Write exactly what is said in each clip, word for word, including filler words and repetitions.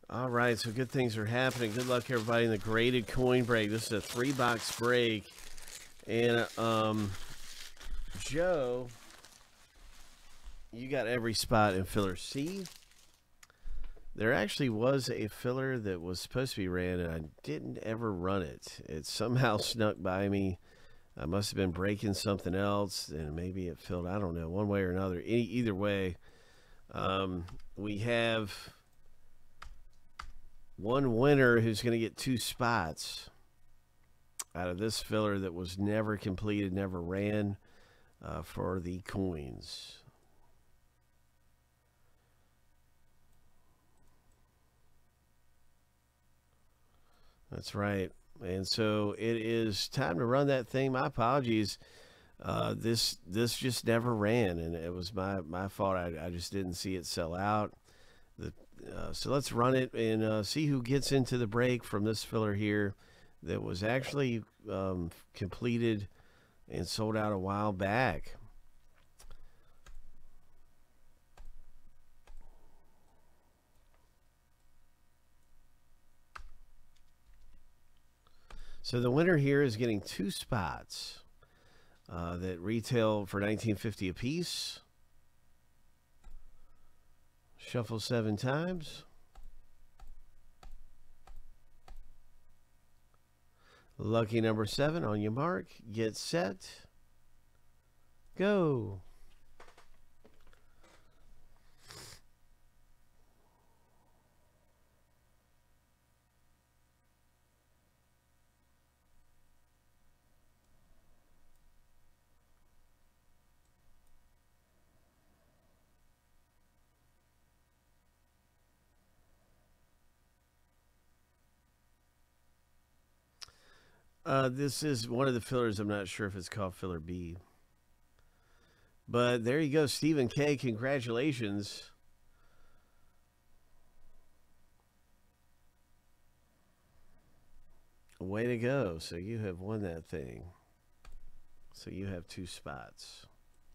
All right, so good things are happening. Good luck, everybody, in the graded coin break. This is a three-box break. And, um, Joe, you got every spot in filler C. There actually was a filler that was supposed to be ran, and I didn't ever run it. It somehow snuck by me. I must have been breaking something else, and maybe it filled, I don't know, one way or another. Any, either way, um, we have one winner who's going to get two spots out of this filler that was never completed, never ran uh, for the coins. That's right. And so it is time to run that thing. My apologies. Uh, this this just never ran, and it was my, my fault. I, I just didn't see it sell out. The, uh, so let's run it and uh, see who gets into the break from this filler here that was actually um, completed and sold out a while back. So the winner here is getting two spots uh, that retail for nineteen fifty a piece. Shuffle seven times. Lucky number seven on your mark. Get set. Go. Uh, this is one of the fillers. I'm not sure if it's called filler B. But there you go, Stephen K. Congratulations. Way to go. So you have won that thing. So you have two spots.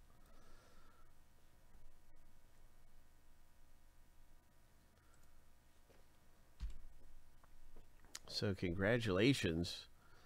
So congratulations.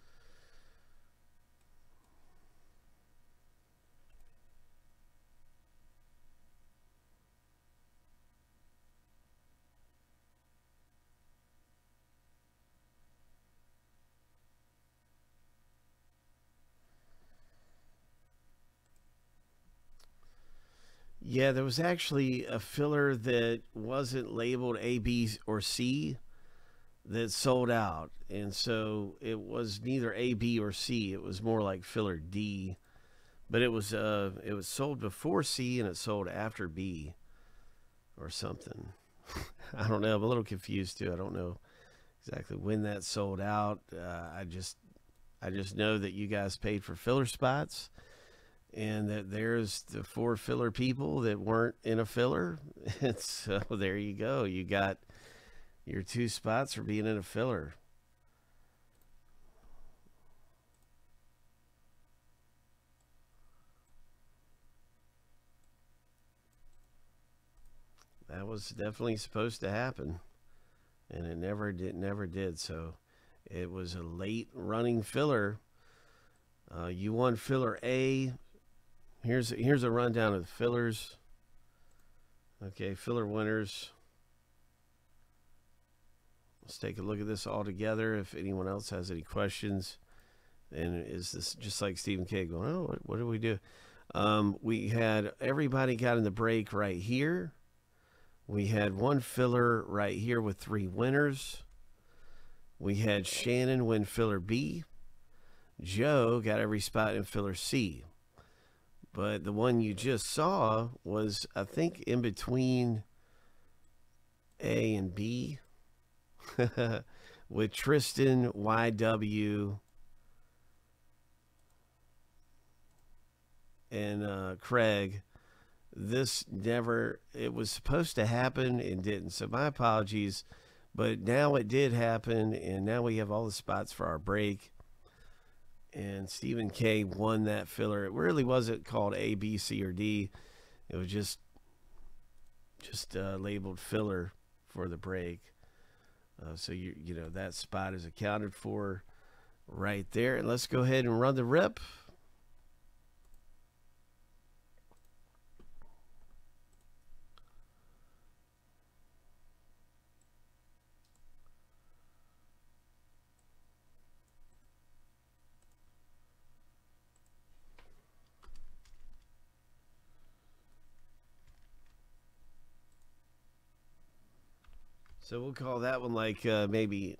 Yeah, there was actually a filler that wasn't labeled A, B, or C that sold out. And so it was neither A, B, or C. It was more like filler D. But it was uh it was sold before C and it sold after B or something. I don't know. I'm a little confused too. I don't know exactly when that sold out. Uh, I just I just know that you guys paid for filler spots, and that there's the four filler people that weren't in a filler. And so there you go. You got your two spots for being in a filler. That was definitely supposed to happen, and it never did. Never did. So it was a late running filler. Uh, you won filler A. Here's here's a rundown of the fillers. Okay, filler winners. Let's take a look at this all together. If anyone else has any questions, and is this just like Stephen K. going, oh, what, what do we do? Um, we had everybody got in the break right here. We had one filler right here with three winners. We had Shannon win filler B. Joe got every spot in filler C. But the one you just saw was, I think, in between A and B with Tristan, Y W, and uh, Craig. This never, it was supposed to happen and didn't. So my apologies, but now it did happen, and now we have all the spots for our break. And Stephen K won that filler. It really wasn't called A, B, C, or D. It was just just uh, labeled filler for the break. Uh, so you you know that spot is accounted for right there. And let's go ahead and run the rip. So we'll call that one like uh, maybe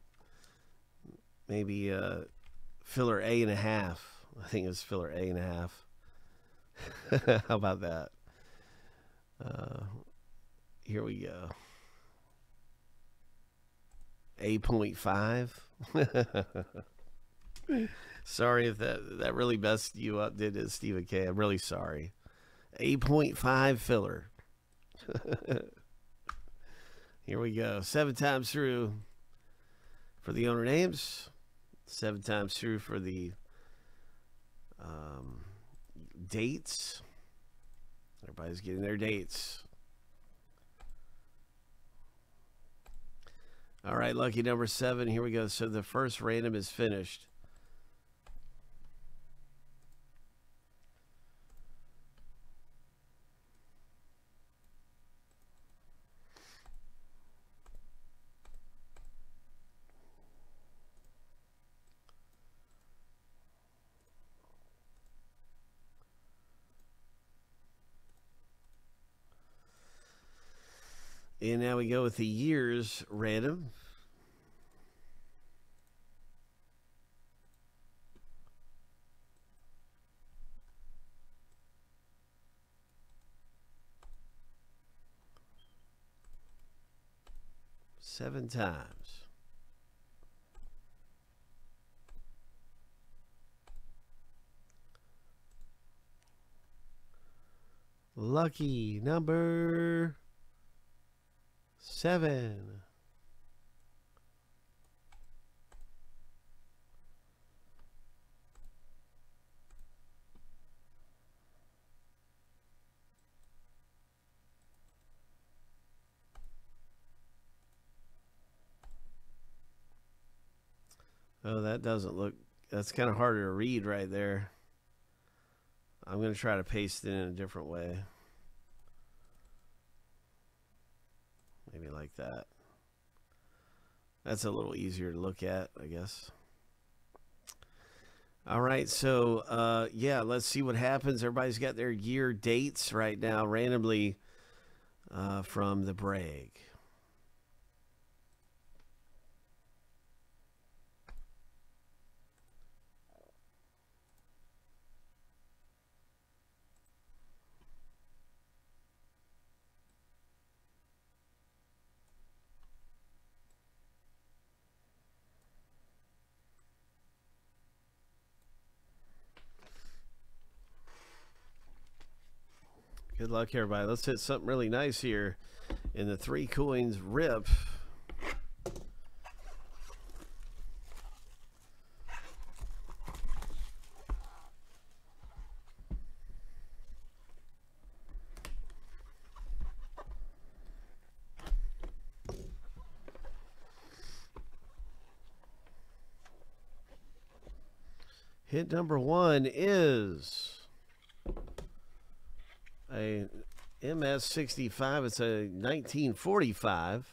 maybe uh, filler A and a half. I think it's filler A and a half. How about that? Uh, here we go. A point five. Sorry if that that really messed you up, did it, Stephen K? I'm really sorry. A point five filler. Here we go. Seven times through for the owner names. Seven times through for the um, dates. Everybody's getting their dates. All right, lucky number seven. Here we go. So the first random is finished. And now we go with the years random. Seven times. Lucky number seven. Oh, that doesn't look, that's kind of harder to read right there. I'm going to try to paste it in a different way. Maybe like that. That's a little easier to look at, I guess. All right, so uh, yeah, let's see what happens. Everybody's got their year dates right now randomly uh, from the Bragg. Good luck, everybody. Let's hit something really nice here in the three coins rip. Hit number one is a M S sixty-five. It's a nineteen forty-five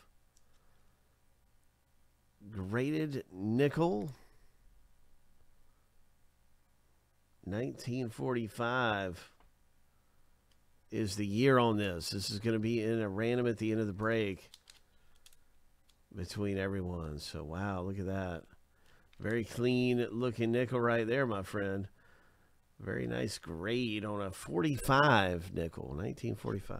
graded nickel. nineteen forty-five is the year on this. This is going to be in a random at the end of the break between everyone. So, wow, look at that. Very clean looking nickel right there, my friend. Very nice grade on a forty-five nickel, nineteen forty-five.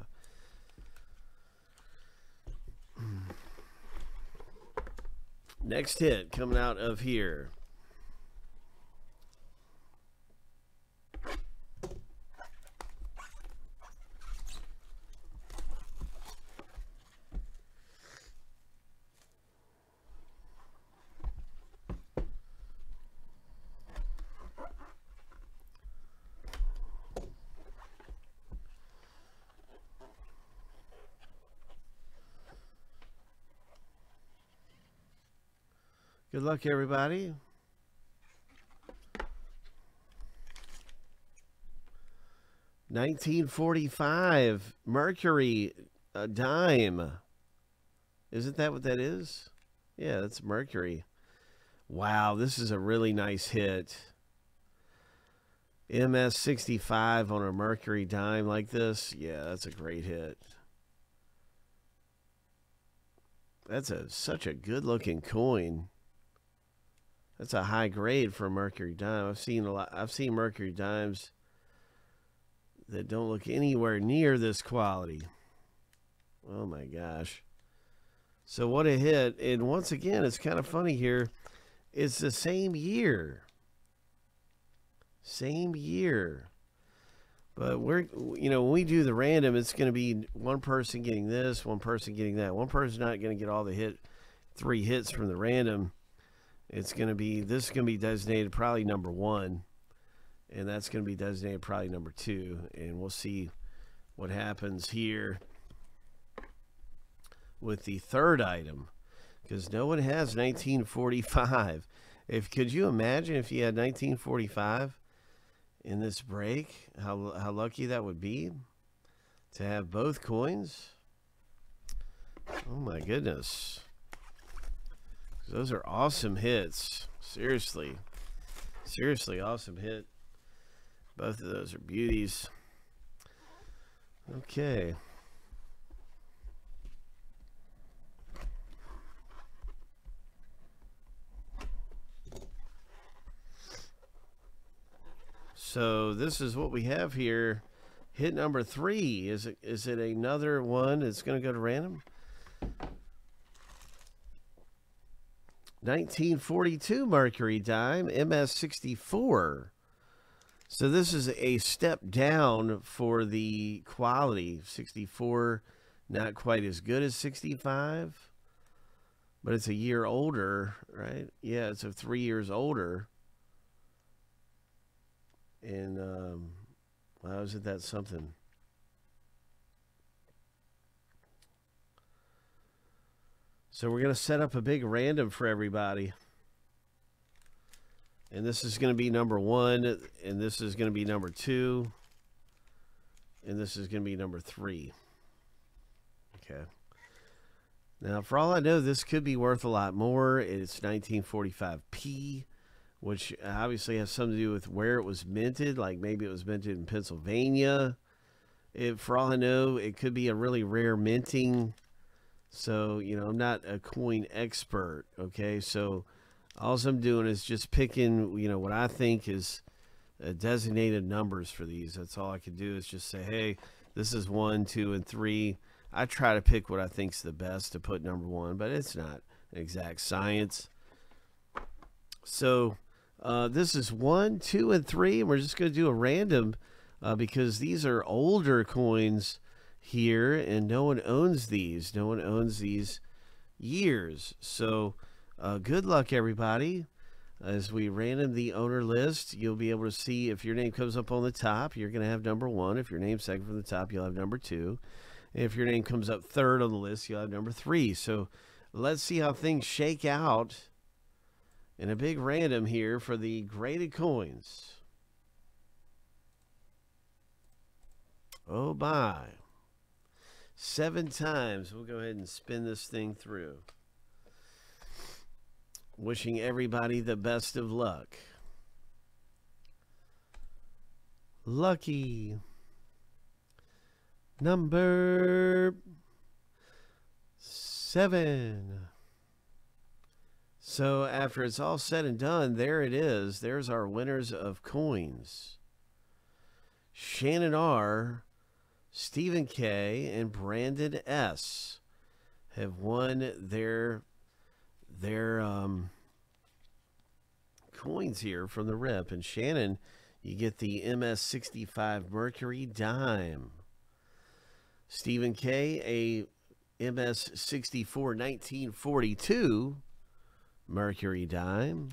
Next hit coming out of here. Good luck, everybody. nineteen forty-five Mercury, a dime. Isn't that what that is? Yeah, that's Mercury. Wow, this is a really nice hit. M S sixty-five on a Mercury dime like this. Yeah, that's a great hit. That's a such a good-looking coin. That's a high grade for a Mercury dime. I've seen a lot. I've seen Mercury dimes that don't look anywhere near this quality. Oh my gosh. So what a hit. And once again, it's kind of funny here. It's the same year. Same year. But we're, you know, when we do the random, it's going to be one person getting this, one person getting that. One person's not going to get all the hit, three hits from the random. It's going to be, this is going to be designated probably number one. And that's going to be designated probably number two. And we'll see what happens here with the third item. Because no one has nineteen forty-five. If could you imagine if you had nineteen forty-five in this break? How, how lucky that would be to have both coins. Oh my goodness. Those are awesome hits. Seriously. Seriously awesome hit. Both of those are beauties. Okay. So this is what we have here. Hit number three. Is it is it another one that's going to go to random? nineteen forty-two Mercury dime, M S sixty-four. So this is a step down for the quality. sixty-four, not quite as good as sixty-five, but it's a year older, right? Yeah, it's a three years older. And um, how is it that something? So we're going to set up a big random for everybody. And this is going to be number one, and this is going to be number two, and this is going to be number three. Okay. Now, for all I know, this could be worth a lot more. It's nineteen forty-five P, which obviously has something to do with where it was minted, like maybe it was minted in Pennsylvania. It, for all I know, it could be a really rare minting. So, you know, I'm not a coin expert, okay? So all I'm doing is just picking, you know, what I think is uh, designated numbers for these. That's all I can do is just say, hey, this is one, two, and three. I try to pick what I think's the best to put number one, but it's not an exact science. So uh, this is one, two, and three, and we're just going to do a random uh, because these are older coins here, and no one owns these. No one owns these years. So uh, good luck, everybody. As we random the owner list, you'll be able to see if your name comes up on the top, you're going to have number one. If your name's second from the top, you'll have number two. If your name comes up third on the list, you'll have number three. So let's see how things shake out in a big random here for the graded coins. Oh, my. Seven times. We'll go ahead and spin this thing through. Wishing everybody the best of luck. Lucky number seven. So after it's all said and done, there it is. There's our winners of coins. Shannon R., Stephen K., and Brandon S. have won their their um, coins here from the rip. And Shannon, you get the M S sixty-five Mercury dime. Stephen K., a M S sixty-four nineteen forty-two Mercury dime.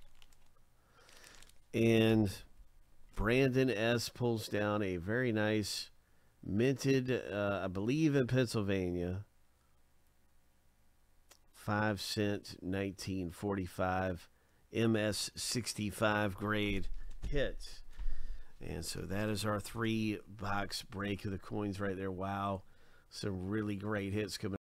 And Brandon S. pulls down a very nice minted, uh, I believe in Pennsylvania, five cent nineteen forty-five M S sixty-five grade hit. And so that is our three box break of the coins right there. Wow, some really great hits coming